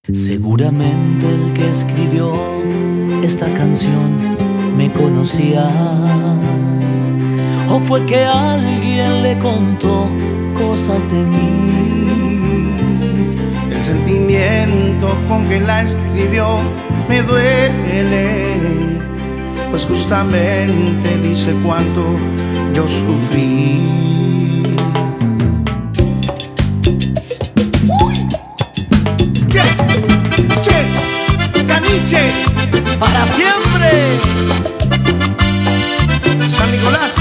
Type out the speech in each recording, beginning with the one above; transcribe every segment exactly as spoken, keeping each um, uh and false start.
Seguramente el que escribió esta canción me conocía, o fue que alguien le contó cosas de mí. El sentimiento con que la escribió me duele, pues justamente dice cuánto yo sufrí. Caniche, para siempre. San Nicolás.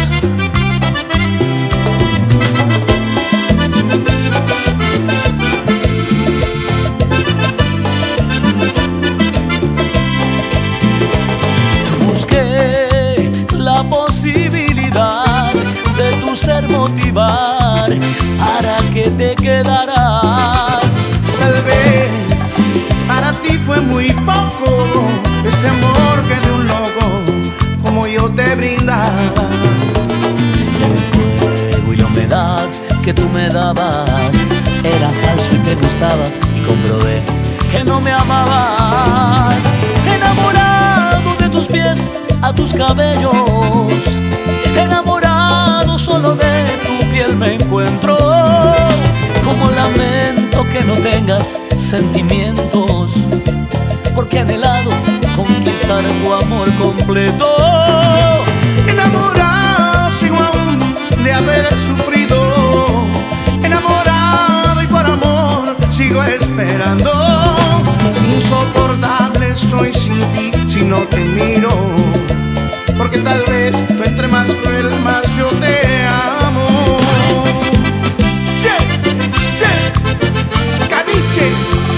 Busqué la posibilidad de tu ser motivar para que te quedaras. Tal vez para ti fue muy poco ese amor que de un loco como yo te brindaba. El fuego y la humedad que tú me dabas era falso y te gustaba, y comprobé que no me amabas. Enamorado de tus pies a tus cabellos, enamorado solo de tu piel me encuentro. Como lamento que no tengas sentimientos, porque he anhelado conquistar tu amor completo. Enamorado sigo aún de haber sufrido, enamorado y por amor sigo esperando. Insoportable estoy sin ti si no te miro, porque tal vez tú entre más cruel más yo te amo. Che, che, caniche.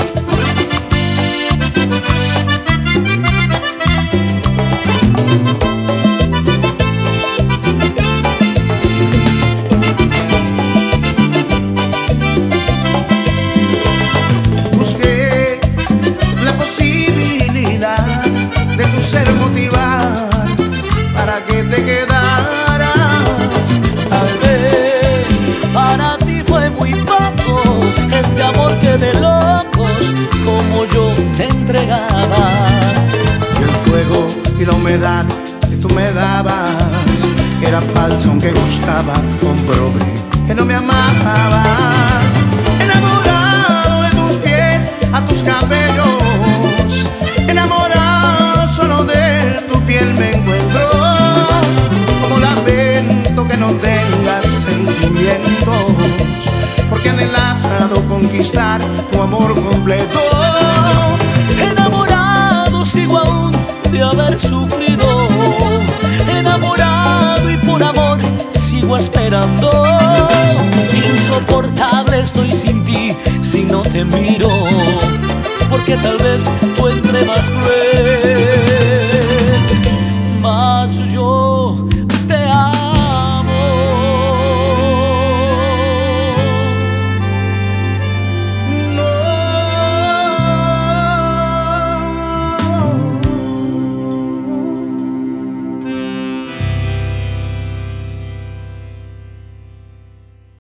Busqué la posibilidad de tu ser motivar para que te quedaras. Tal vez para ti fue muy poco este amor que de locos como yo te entregaba. Y el fuego y la humedad que tú me dabas era falsa aunque gustaba. Comprobé que no me amabas. Enamorado de tus pies a tus cabellos, enamorado solo de tu piel me encuentro. Como lamento que no tengas sentimientos, porque he anhelado conquistar tu amor completo. Enamorado sigo aún de haber sufrido, enamorado y por amor sigo esperando. Insoportable estoy sin ti si no te miro, porque tal vez tú entre más cruel